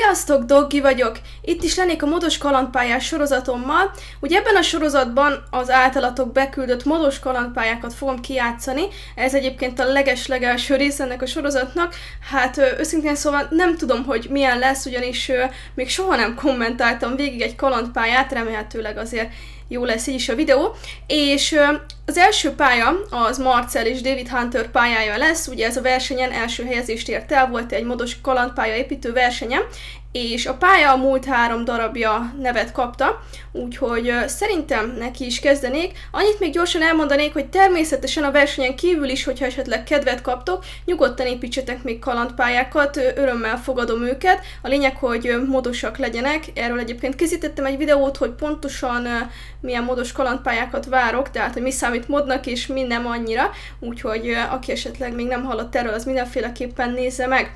Sziasztok, Doggi vagyok! Itt is lennék a modos kalandpályás sorozatommal. Ugye ebben a sorozatban az általatok beküldött modos kalandpályákat fogom kijátszani. Ez egyébként a leges-legelső rész ennek a sorozatnak. Hát őszintén szóval nem tudom, hogy milyen lesz, ugyanis még soha nem kommentáltam végig egy kalandpályát, remélhetőleg azért jó lesz így is a videó. És az első pálya az Marcel és David Hunter pályája lesz, ugye ez a versenyen első helyezést ért el, volt egy modos kalandpálya építő versenye, és a pálya a múlt 3 darabja nevet kapta, úgyhogy szerintem neki is kezdenék. Annyit még gyorsan elmondanék, hogy természetesen a versenyen kívül is, hogyha esetleg kedvet kaptok, nyugodtan építsetek még kalandpályákat, örömmel fogadom őket. A lényeg, hogy modosak legyenek, erről egyébként készítettem egy videót, hogy pontosan milyen modos kalandpályákat várok, tehát hogy mi számít modnak és mi nem annyira, úgyhogy aki esetleg még nem hallott erről, az mindenféleképpen nézze meg.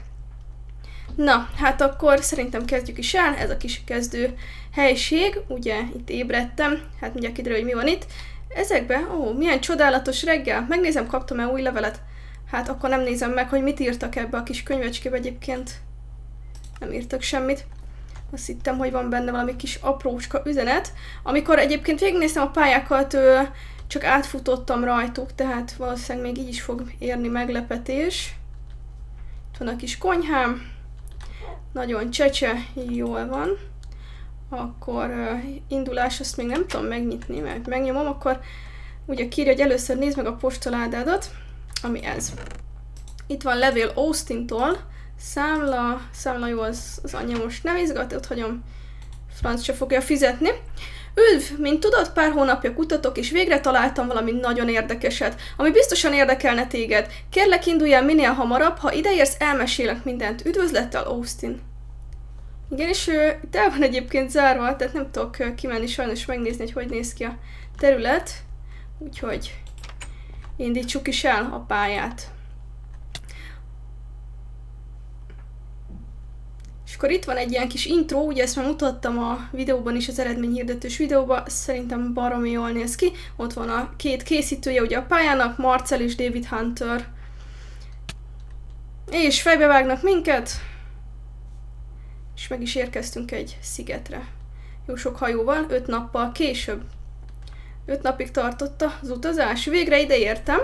Na, hát akkor szerintem kezdjük is el, ez a kis kezdő helység, ugye itt ébredtem, hát mindjárt kiderül, hogy mi van itt. Ezekben, milyen csodálatos reggel, megnézem, kaptam-e új levelet. Hát akkor nem nézem meg, hogy mit írtak ebbe a kis könyvecskébe, egyébként nem írtak semmit. Azt hittem, hogy van benne valami kis aprócska üzenet. Amikor egyébként végignéztem a pályákat, csak átfutottam rajtuk, tehát valószínűleg még így is fog érni meglepetés. Itt van a kis konyhám. Nagyon csecse, jól van. Akkor indulás, azt még nem tudom megnyitni, mert megnyomom, akkor ugye kírja, hogy először nézd meg a postaládádat, ami ez. Itt van levél Austin-tól, számla jó, az anyja most nem izgat, ott hagyom, franc se fogja fizetni. Üdv! Mint tudod, pár hónapja kutatok, és végre találtam valami nagyon érdekeset, ami biztosan érdekelne téged. Kérlek, indulj el minél hamarabb, ha ideérsz, elmesélek mindent. Üdvözlettel, Austin! Igen, és itt el van egyébként zárva, tehát nem tudok kimenni sajnos megnézni, hogy néz ki a terület. Úgyhogy indítsuk is el a pályát. És akkor itt van egy ilyen kis intro, ugye ezt már mutattam a videóban is, az eredményhirdetős videóban, szerintem baromi jól néz ki. Ott van a két készítője ugye a pályának, Marcel és David Hunter. És fejbevágnak minket, és meg is érkeztünk egy szigetre. Jó sok hajóval, 5 nappal később. 5 napig tartotta az utazás, végre ide értem.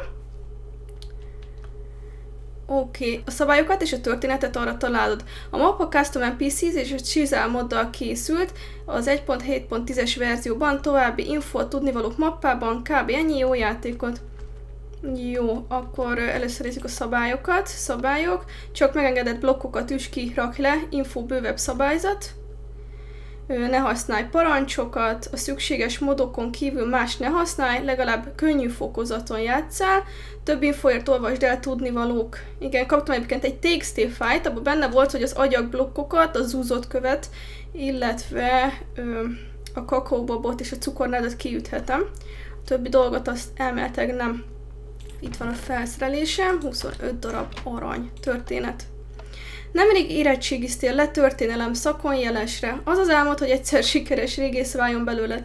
Oké, a szabályokat és a történetet arra találod. A mappa Custom NPCs és a Chisel moddal készült, az 1.7.10-es verzióban további info a tudnivalók mappában, kb. Ennyi, jó játékot. Jó, akkor először nézzük a szabályokat. Szabályok, csak megengedett blokkokat üss ki, rak le, info bővebb szabályzat. Ne használj parancsokat, a szükséges modokon kívül más ne használj, legalább könnyű fokozaton játsszál, több infóért olvasd el tudnivalók. Igen, kaptam egyébként egy TXT fájlt, abban benne volt, hogy az agyagblokkokat, a zúzott követ, illetve a kakaóbabot és a cukornádat kiüthetem. A többi dolgot azt elméletileg nem. Itt van a felszerelésem, 25 darab arany történet. Nemrég érettségiztél le történelem szakon jelesre. Az az álmod, hogy egyszer sikeres régész váljon belőle.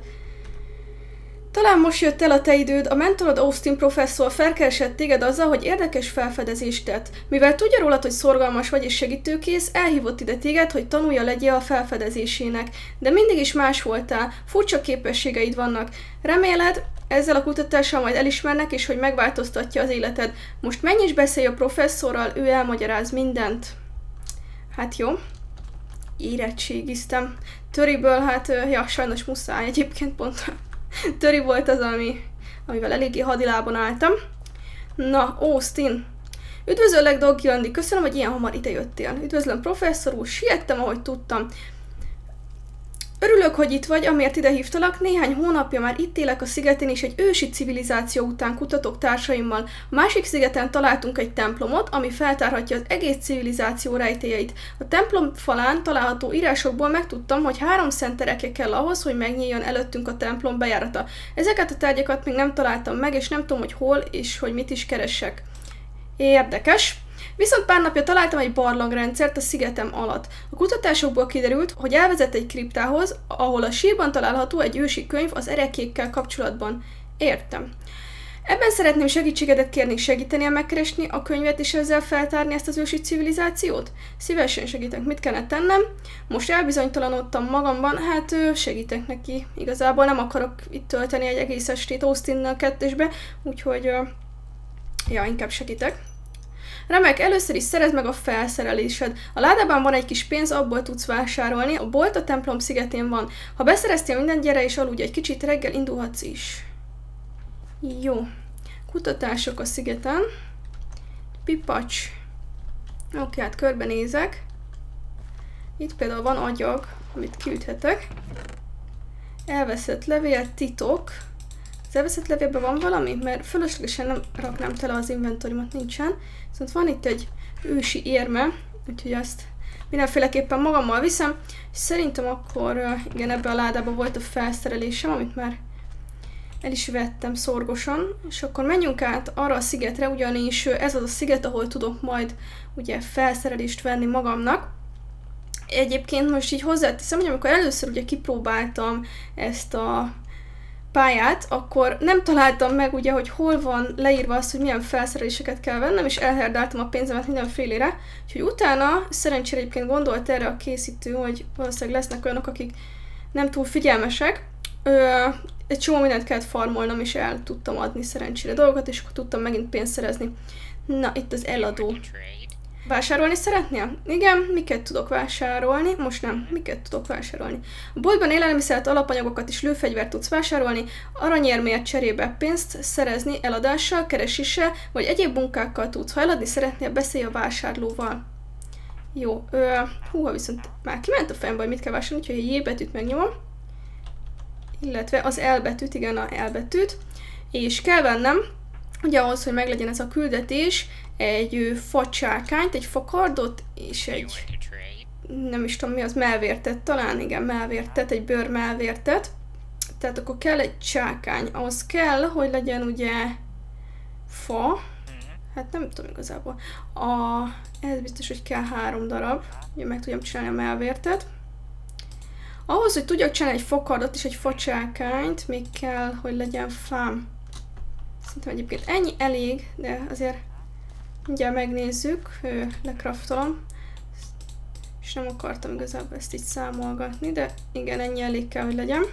Talán most jött el a te időd, a mentorod Austin professzor felkeresett téged azzal, hogy érdekes felfedezést tett. Mivel tudja rólad, hogy szorgalmas vagy és segítőkész, elhívott ide téged, hogy tanulja legyél a felfedezésének. De mindig is más voltál, furcsa képességeid vannak. Reméled, ezzel a kutatással majd elismernek, és hogy megváltoztatja az életed. Most menj és beszélj a professzorral, ő elmagyaráz mindent. Hát jó, érettségiztem. Töriből, hát, ja, sajnos muszáj, egyébként pont Töri volt az, amivel eléggé hadilában álltam. Na, Austin. Üdvözöllek, Doggi Andi, köszönöm, hogy ilyen hamar idejöttél. Üdvözlöm, professzor úr, siettem, ahogy tudtam. Örülök, hogy itt vagy, amiért ide hívtalak. Néhány hónapja már itt élek a szigetén, és egy ősi civilizáció után kutatok társaimmal. A másik szigeten találtunk egy templomot, ami feltárhatja az egész civilizáció rejtélyeit. A templom falán található írásokból megtudtam, hogy 3 szentereke kell ahhoz, hogy megnyíljon előttünk a templom bejárata. Ezeket a tárgyakat még nem találtam meg, és nem tudom, hogy hol és hogy mit is keressek. Érdekes. Viszont pár napja találtam egy barlangrendszert a szigetem alatt. A kutatásokból kiderült, hogy elvezet egy kriptához, ahol a sírban található egy ősi könyv az erekékkel kapcsolatban. Értem. Ebben szeretném segítségedet kérni, segíteni megkeresni a könyvet és ezzel feltárni ezt az ősi civilizációt? Szívesen segítek, mit kellene tennem? Most elbizonytalanodtam magamban, hát segítek neki. Igazából nem akarok itt tölteni egy egész estét Austinnal kettesbe, úgyhogy ja, inkább segítek. Remek, először is szerezd meg a felszerelésed. A ládában van egy kis pénz, abból tudsz vásárolni, a bolt a templom szigetén van. Ha beszereztél mindent, gyere és aludj egy kicsit, reggel indulhatsz is. Jó. Kutatások a szigeten. Pipacs. Oké, hát körbenézek. Itt például van agyag, amit kiüthetek. Elveszett levél, titok. Az elveszett levélben van valami? Mert fölöslegesen nem raknám tele az inventorimat, nincsen. Viszont van itt egy ősi érme, úgyhogy ezt mindenféleképpen magammal viszem. És szerintem akkor, igen, ebbe a ládában volt a felszerelésem, amit már el is vettem szorgosan. És akkor menjünk át arra a szigetre, ugyanis ez az a sziget, ahol tudok majd ugye felszerelést venni magamnak. Egyébként most így hozzáteszem, hogy amikor először ugye kipróbáltam ezt a pályát, akkor nem találtam meg ugye, hogy hol van leírva az, hogy milyen felszereléseket kell vennem, és elherdáltam a pénzemet mindenfélére. Úgyhogy utána szerencsére egyébként gondolt erre a készítő, hogy valószínűleg lesznek olyanok, akik nem túl figyelmesek. Egy csomó mindent kellett farmolnom, és el tudtam adni szerencsére dolgokat, és akkor tudtam megint pénzt szerezni. Na, itt az eladó. Vásárolni szeretnél? Igen, miket tudok vásárolni? Most nem, miket tudok vásárolni? A boltban élelmiszert, alapanyagokat és lőfegyvert tudsz vásárolni, aranyérmért cserébe pénzt szerezni eladással, kereséssel, vagy egyéb munkákkal tudsz. Ha eladni szeretnél, beszélj a vásárlóval. Jó, húha, viszont már kiment a fejembe, hogy mit kell vásárolni, úgyhogy a J betűt megnyomom. Illetve az L betűt, igen, a L betűt. És kell vennem, ugye ahhoz, hogy meglegyen ez a küldetés, egy facsákányt, egy fakardot, és egy, nem is tudom mi az, melvértet talán, igen, melvértet, egy bőr melvértet. Tehát akkor kell egy csákány, ahhoz kell, hogy legyen ugye fa, hát nem tudom igazából. Ez biztos, hogy kell 3 darab, ugye meg tudjam csinálni a melvértet. Ahhoz, hogy tudjak csinálni egy fakardot és egy facsákányt, még kell, hogy legyen fám. Szerintem egyébként ennyi elég, de azért mindjárt megnézzük, lekraftolom. És nem akartam igazából ezt így számolgatni, de igen, ennyi elég kell, hogy legyen.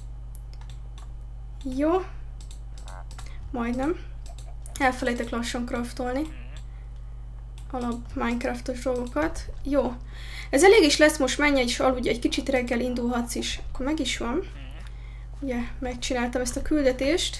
Jó. Majdnem. Elfelejtek lassan kraftolni. Alap Minecraftos dolgokat. Jó. Ez elég is lesz, most menj és aludj, egy kicsit reggel indulhatsz is. Akkor meg is van. Ugye, megcsináltam ezt a küldetést.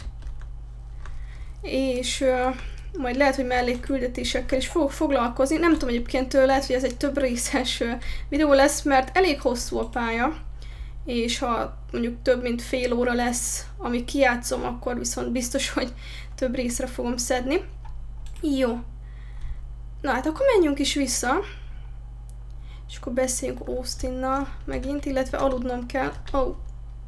És majd lehet, hogy mellé küldetésekkel is fogok foglalkozni. Nem tudom egyébként, lehet, hogy ez egy több részes videó lesz, mert elég hosszú a pálya. És ha mondjuk több mint fél óra lesz, amíg kijátszom, akkor viszont biztos, hogy több részre fogom szedni. Jó. Na hát akkor menjünk is vissza. És akkor beszéljünk Austinnal megint, illetve aludnom kell. Au.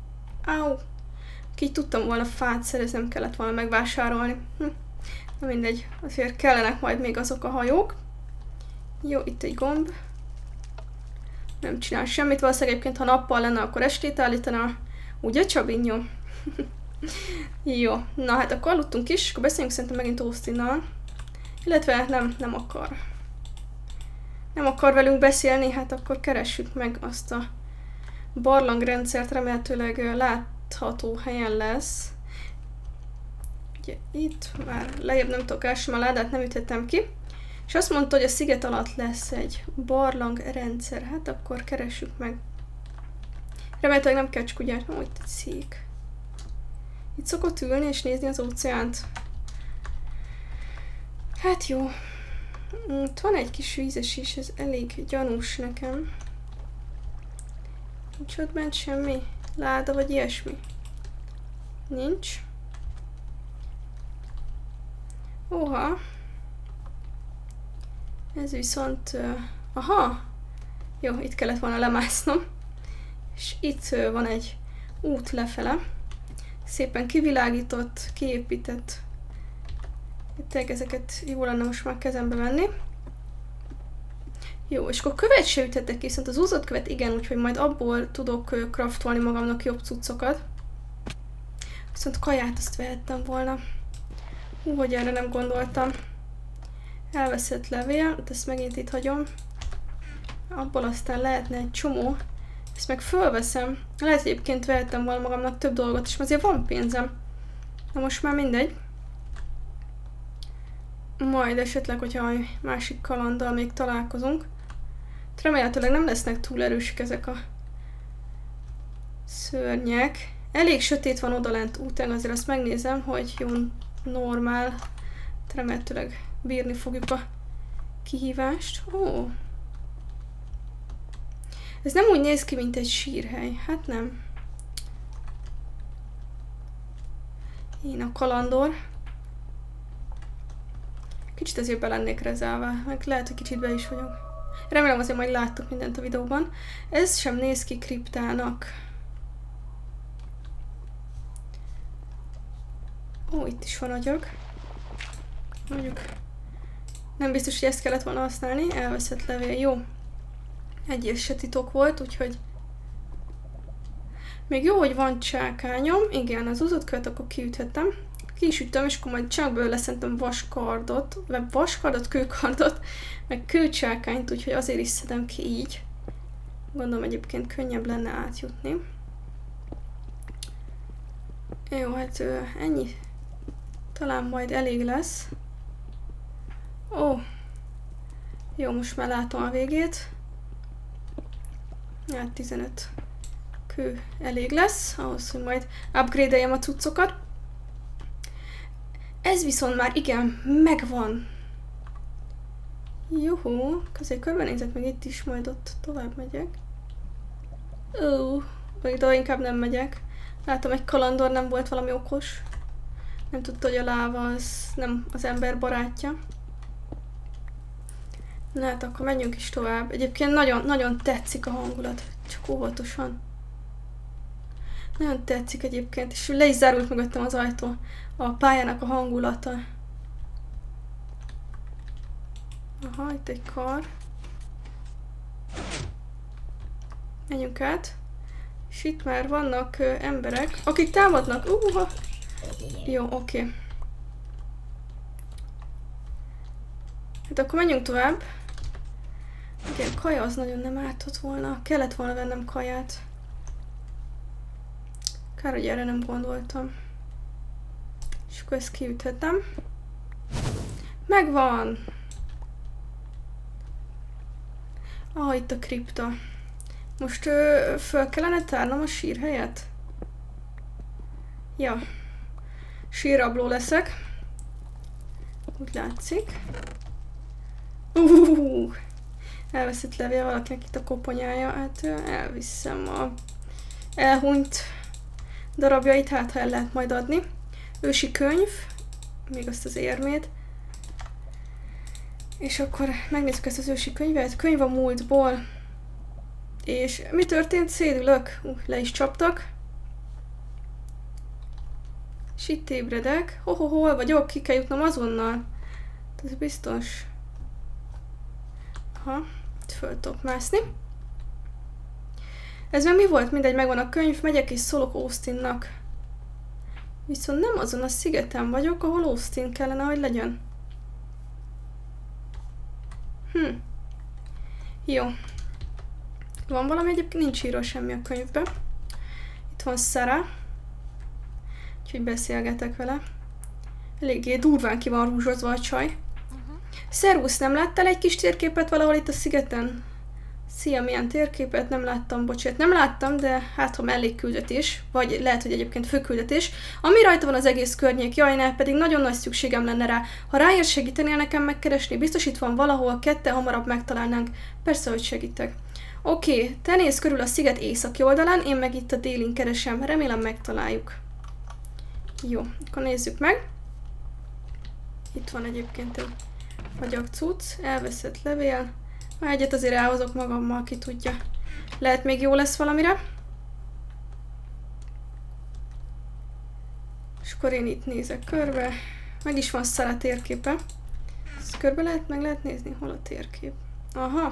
Így tudtam volna fát szereznem, kellett volna megvásárolni. Na mindegy, azért kellenek majd még azok a hajók. Jó, itt egy gomb. Nem csinál semmit, valószínűleg egyébként, ha nappal lenne, akkor estét állítana. Ugye, Csabinyó? Jó, na hát akkor aludtunk is, akkor beszéljünk szerintem megint Austinnal. Illetve nem akar. Nem akar velünk beszélni, hát akkor keressük meg azt a barlangrendszert, remélhetőleg látható helyen lesz. Ugye itt már lejjebb nem tudok ásni, a ládát nem üthettem ki. És azt mondta, hogy a sziget alatt lesz egy barlangrendszer. Hát akkor keressük meg. Remélhetőleg nem kell csak ugye, itt egy szék. Itt szokott ülni és nézni az óceánt. Hát jó. Itt van egy kis vízes is, ez elég gyanús nekem. Nincs ott bent semmi? Láda vagy ilyesmi? Nincs. Óha. Ez viszont... aha! Jó, itt kellett volna lemásznom. És itt van egy út lefele. Szépen kivilágított, kiépített. Tényleg ezeket jó lenne most már kezembe venni. Jó, és akkor követ se üthetek ki, viszont az úzott követ igen, úgyhogy majd abból tudok craftolni magamnak jobb cuccokat. Viszont kaját azt vehettem volna. Hogy erre nem gondoltam. Elveszett levél, ezt megint itt hagyom. Abból aztán lehetne egy csomó. Ezt meg fölveszem. Lehet, hogy egyébként vehettem volna magamnak több dolgot, és azért van pénzem. Na most már mindegy. Majd esetleg, hogyha a másik kalanddal még találkozunk. Remélhetőleg nem lesznek túl erősek ezek a szörnyek. Elég sötét van odalent úten, azért azt megnézem, hogy jó, normál. Remélhetőleg bírni fogjuk a kihívást. Ó. Ez nem úgy néz ki, mint egy sírhely. Hát nem. Én a kalandor. Kicsit azért be lennék rezálva, meg lehet, hogy kicsit be is vagyok. Remélem azért majd láttok mindent a videóban. Ez sem néz ki kriptának. Ó, itt is van agyag. Mondjuk nem biztos, hogy ezt kellett volna használni. Elveszett levél. Jó. Egy se titok volt, úgyhogy még jó, hogy van csákányom. Igen, az úzott követ akkor kiüthetem. Ki is üttem, és akkor majd csak belőle szerintem vaskardot, vagy vaskardot, kőkardot, meg kőcsákányt, úgyhogy azért is szedem ki így. Gondolom egyébként könnyebb lenne átjutni. Jó, hát ennyi. Talán majd elég lesz. Ó. Jó, most már látom a végét. Hát 15 kő elég lesz, ahhoz, hogy majd upgrade-eljem a cuccokat. Ez viszont már igen, megvan. Juhú, közé körbenézek meg itt is, majd ott tovább megyek. Ó, de inkább nem megyek. Látom, egy kalandor nem volt valami okos. Nem tudta, hogy a láva az nem az ember barátja. Na hát akkor menjünk is tovább. Egyébként nagyon tetszik a hangulat. Csak óvatosan. Nagyon tetszik egyébként, és le is zárult mögöttem az ajtó. A pályának a hangulata. Aha, itt egy kar. Menjünk át. És itt már vannak emberek, akik támadnak. Jó, oké. Hát akkor menjünk tovább. Igen, kaja az nagyon nem ártott volna. Kellett volna vennem kaját. Kár, hogy erre nem gondoltam. És akkor ezt kiüthetem. Megvan! Ah, itt a kripta. Most föl kellene tárnom a sírhelyet? Ja. Sírrabló leszek. Úgy látszik. Elveszett levél valakinek itt a koponyája. Hát elviszem a elhunyt darabjait, hát ha el lehet majd adni. Ősi könyv. Még azt az érmét. És akkor megnézzük ezt az ősi könyvet. Könyv a múltból. És mi történt? Szédülök. Le is csaptak. És itt ébredek. Hol vagyok? Ki kell jutnom azonnal. Ez biztos. Aha, itt föl tudok mászni. Ez meg mi volt? Mindegy, megvan a könyv. Megyek és szólok Austinnak. Viszont nem azon a szigeten vagyok, ahol Austin kellene, hogy legyen. Jó. Van valami, egyébként nincs írva semmi a könyvben. Itt van Sarah. Úgyhogy beszélgetek vele. Eléggé durván ki van rúzsozva a csaj. Szervusz, nem láttál egy kis térképet valahol itt a szigeten? Szia, milyen térképet? Nem láttam, bocsánat. Nem láttam, de hát ha mellékküldetés, vagy lehet, hogy egyébként főküldetés, ami rajta van az egész környék, jaj, ne, pedig nagyon nagy szükségem lenne rá. Ha ráérsz, segítenél nekem megkeresni? Biztos itt van valahol, ketten hamarabb megtalálnánk. Persze, hogy segítek. Oké, te nézz körül a sziget északi oldalán, én meg itt a délin keresem. Remélem megtaláljuk. Jó, akkor nézzük meg. Itt van egyébként egy agyagcucc, elveszett levél. Már egyet azért elhozok magammal, ki tudja. Lehet még jó lesz valamire. És akkor én itt nézek körbe. Meg is van Sarah térképe. Ezt körbe meg lehet nézni, hol a térkép. Aha.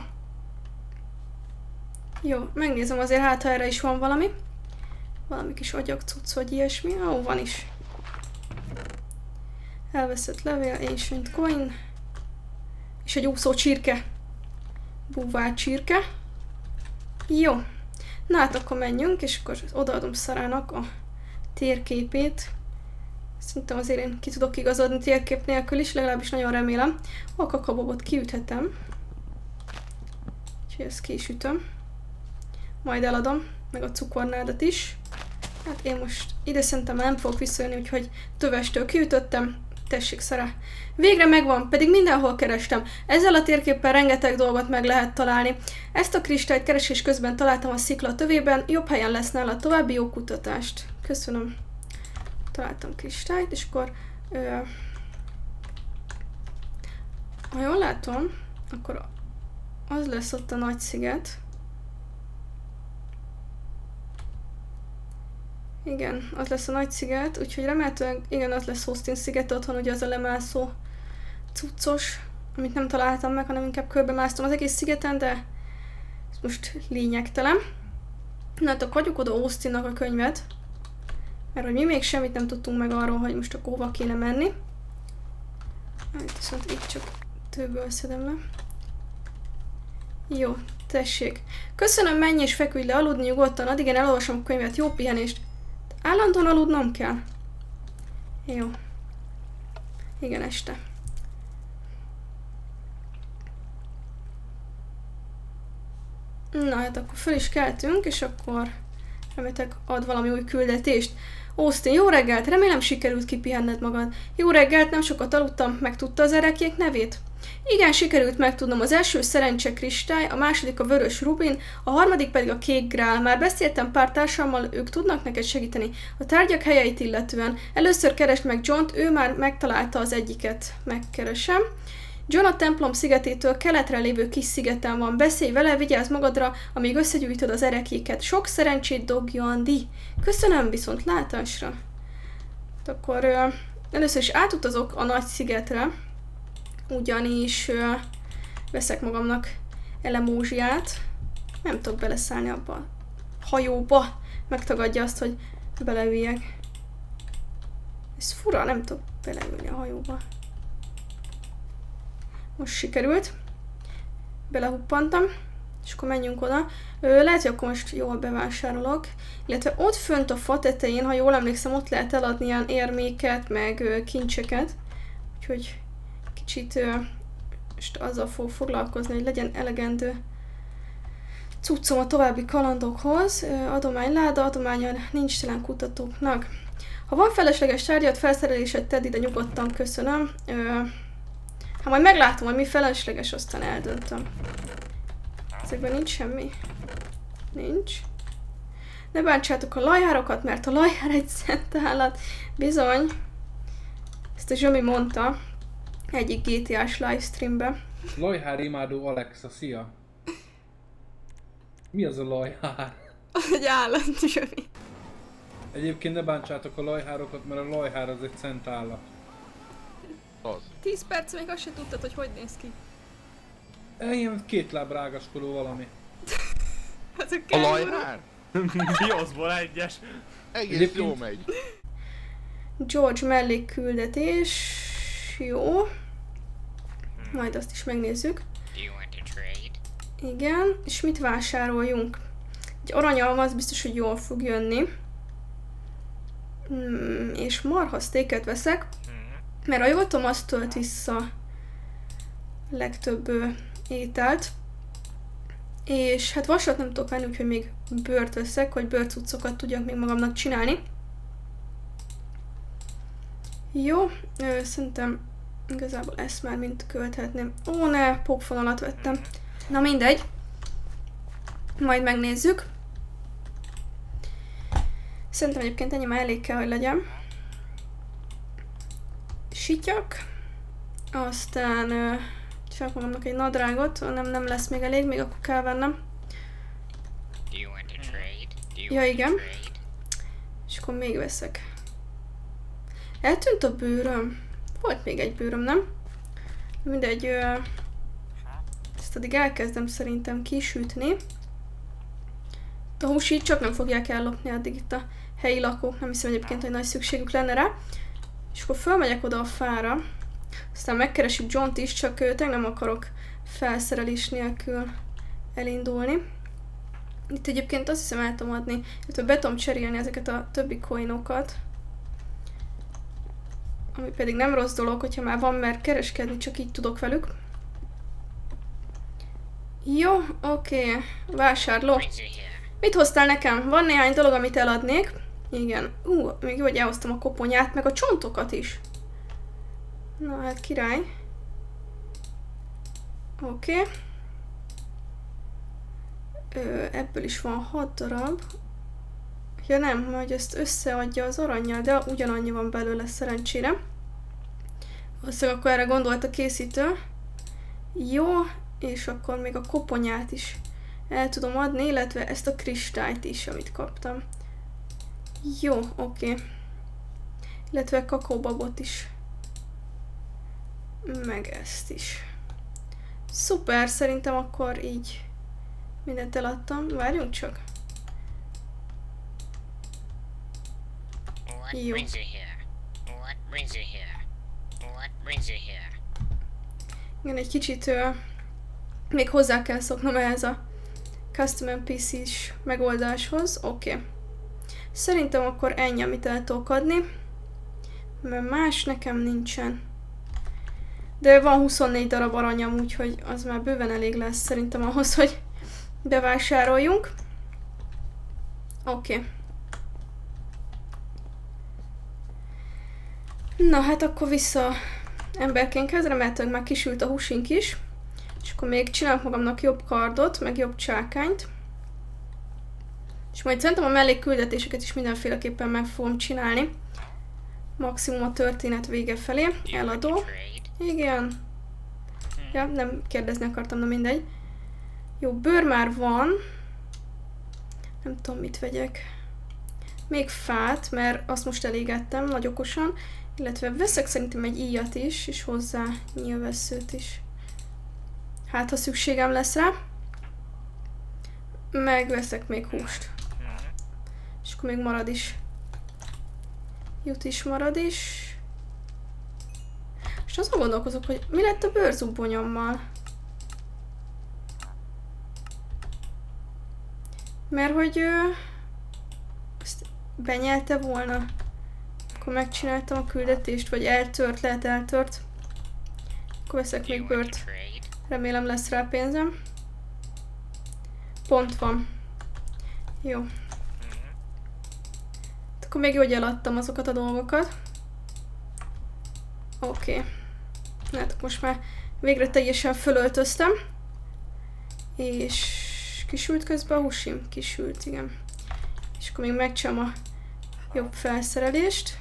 Jó, megnézem azért, hát ha erre is van valami. Valami kis agyagcucc vagy ilyesmi. Ó, van is. Elveszett levél, ancient coin. És egy úszó csirke. Búvár csirke. Jó. Na hát akkor menjünk, és akkor odaadom Szarának a térképét. Szerintem azért én ki tudok igazodni térkép nélkül is, legalábbis nagyon remélem. A kakabobot kiüthetem. Úgyhogy ezt ki is ütöm. Majd eladom, meg a cukornádat is. Hát én most ide szerintem nem fogok visszajönni, úgyhogy tövestől kiütöttem. Tessék, Szara. Végre megvan, pedig mindenhol kerestem. Ezzel a térképpel rengeteg dolgot meg lehet találni. Ezt a kristályt keresés közben találtam a szikla tövében, jobb helyen lesz nála további jó kutatást. Köszönöm. Találtam kristályt, és akkor... ha jól látom, akkor az lesz ott a nagy sziget. Igen, az lesz a nagy sziget, úgyhogy remélhetőleg igen, az lesz Austin sziget, otthon ugye az a lemászó cuccos, amit nem találtam meg, hanem inkább körbemásztam az egész szigeten, de ez most lényegtelen. Na hát akkor hagyjuk oda Austinnak a könyvet, mert hogy mi még semmit nem tudtunk meg arról, hogy most akkor hova kéne menni. Hát viszont itt csak többől szedem le. Jó, tessék. Köszönöm, menj és feküdj le aludni nyugodtan, addig én elolvasom a könyvet, jó pihenést. Állandóan aludnom kell? Jó. Igen, este. Na hát akkor föl is keltünk, és akkor reméltek ad valami új küldetést. Austin, jó reggelt! Remélem sikerült kipihenned magad. Jó reggelt, nem sokat aludtam, megtudta az ereklyék nevét? Igen, sikerült megtudnom. Az első szerencse kristály, a második a vörös rubin, a harmadik pedig a kék grál. Már beszéltem pár társammal, ők tudnak neked segíteni. A tárgyak helyeit illetően. Először keresd meg Johnt, ő már megtalálta az egyiket. Megkeresem. John a templom szigetétől keletre lévő kis szigeten van. Beszélj vele, vigyázz magadra, amíg összegyűjtöd az ereklyéket. Sok szerencsét, Doggy Andy. Köszönöm, viszont látásra. Akkor először is átutazok a nagy szigetre, ugyanis veszek magamnak elemózsiát. Nem tudok beleszállni abba a hajóba. Megtagadja azt, hogy beleüljek. Ez fura, nem tudok beleülni a hajóba. Most sikerült. Belehuppantam. És akkor menjünk oda. Lehet, hogy akkor most jól bevásárolok. Illetve ott fönt a fa tetején, ha jól emlékszem, ott lehet eladni ilyen érméket, meg kincseket. Úgyhogy kicsit most azzal fog foglalkozni, hogy legyen elegendő cuccom a további kalandokhoz. Adományláda, adományon nincs telen kutatóknak. Ha van felesleges tárgyat, felszerelésed, tedd ide nyugodtan, köszönöm. Hát majd meglátom, hogy mi felesleges, aztán eldöntöm. Ezekben nincs semmi. Nincs. Ne bántsátok a lajhárokat, mert a lajhár egy szent állat. Bizony. Ezt a Zsomi mondta egyik GTA-s livestreambe. Lajhár imádó Alexa, szia! Mi az a lajhár? Egy állat, Zsomi. Egyébként ne bántsátok a lajhárokat, mert a lajhár az egy szent állat. Az. 10 perc, még azt se tudtad, hogy néz ki. Ilyen kétlábrágaskoló valami. A lajhár? Diószból egyes. Egész jó megy. George mellékküldetés. Jó. Majd azt is megnézzük. Igen, és mit vásároljunk? Egy aranyalmaz biztos, hogy jól fog jönni. És marhasztéket veszek. Mert a jól tudom, az tölt vissza legtöbb ételt. És hát vasat nem tudok venni, úgyhogy még bőrt veszek, hogy bőrcuccokat tudjak még magamnak csinálni. Jó, szerintem igazából ezt már mind költhetném. Ó ne, popfonalat vettem. Na mindegy. Majd megnézzük. Szerintem egyébként ennyi már elég kell, hogy legyen. Sityak. Aztán csak magamnak egy nadrágot, nem lesz még elég, még akkor kell vennem. Ja, igen. És akkor még veszek. Eltűnt a bőröm. Volt még egy bőröm, nem? Mindegy, ezt addig elkezdem szerintem kisütni. A húsit csak nem fogják ellopni addig itt a helyi lakók. Nem hiszem egyébként, hogy nagy szükségük lenne rá. És akkor fölmegyek oda a fára. Aztán megkeresjük Johnt is, csak tényleg nem akarok felszerelés nélkül elindulni. Itt egyébként azt hiszem el tudom adni, illetve be tudom cserélni ezeket a többi coinokat. Ami pedig nem rossz dolog, hogyha már van, mert kereskedni csak így tudok velük. Jó, oké. Vásárló. Mit hoztál nekem? Van néhány dolog, amit eladnék. Igen. Még jó, hogy elhoztam a koponyát, meg a csontokat is. Na hát király. Oké. Ebből is van 6 darab. Ja nem, hogy ezt összeadja az arannyal, de ugyanannyi van belőle szerencsére. Valószínűleg akkor erre gondolt a készítő. Jó, és akkor még a koponyát is el tudom adni, illetve ezt a kristályt is, amit kaptam. Jó, oké. Illetve kakaóbabot is. Meg ezt is. Szuper, szerintem akkor így mindent eladtam. Várjunk csak. Jó. Igen, egy kicsit még hozzá kell szoknom ehhez a Custom NPC-s megoldáshoz. Oké. Szerintem akkor ennyi, amit el tudok adni. Mert más nekem nincsen. De van 24 darab aranyam, úgyhogy az már bőven elég lesz szerintem ahhoz, hogy bevásároljunk. Oké. Na hát akkor vissza emberkénkhez, remélhetőleg már kisült a húsink is. És akkor még csinálok magamnak jobb kardot, meg jobb csákányt. És majd szerintem a mellékküldetéseket is mindenféleképpen meg fogom csinálni. Maximum a történet vége felé. Eladó. Igen. Ja, nem kérdezni akartam, de mindegy. Jó, bőr már van. Nem tudom, mit vegyek. Még fát, mert azt most elégettem nagy okosan. Illetve veszek szerintem egy íjat is, és hozzá nyilvesszőt is. Hát, ha szükségem lesz rá. Megveszek még húst. És akkor még marad is. Jut is, marad is. És azon gondolkozok, hogy mi lett a bőrzubbonyommal. Mert hogy ezt benyelte volna. Akkor megcsináltam a küldetést, vagy eltört, lehet eltört. Akkor veszek még bőrt. Remélem lesz rá pénzem. Pont van. Jó. Akkor még jó, hogy eladtam azokat a dolgokat. Oké. Hát most már végre teljesen fölöltöztem. És kisült közben a húsim? Kisült, igen. És akkor még megcsinálom a jobb felszerelést.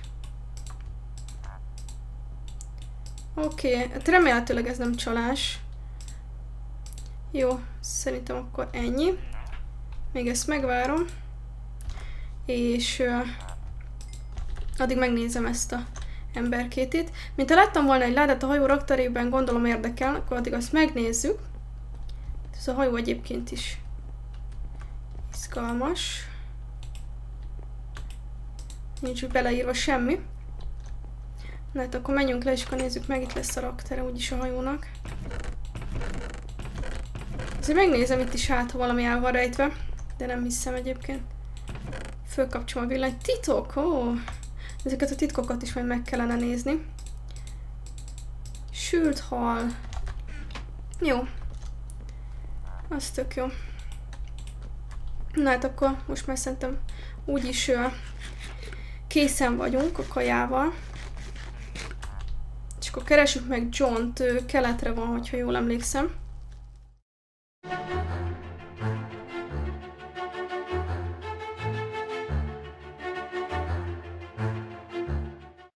Oké, hát remélhetőleg ez nem csalás. Jó, szerintem akkor ennyi. Még ezt megvárom. És addig megnézem ezt a emberkétét. Mint ha láttam volna egy ládát a hajó rakterében, gondolom érdekel, akkor addig azt megnézzük. Ez a hajó egyébként is izgalmas. Nincs beleírva semmi. Na hát akkor menjünk le, és akkor nézzük meg, itt lesz a raktere úgyis a hajónak. Azért megnézem itt is, hát ha valami el van rejtve, de nem hiszem egyébként. Fölkapcsolom a villanyt. Titok! Ó! Ezeket a titkokat is majd meg kellene nézni. Sült hal. Jó. Az tök jó. Na hát akkor most már szerintem úgyis készen vagyunk a kajával. És akkor keresjük meg Johnt, keletre van, hogyha jól emlékszem.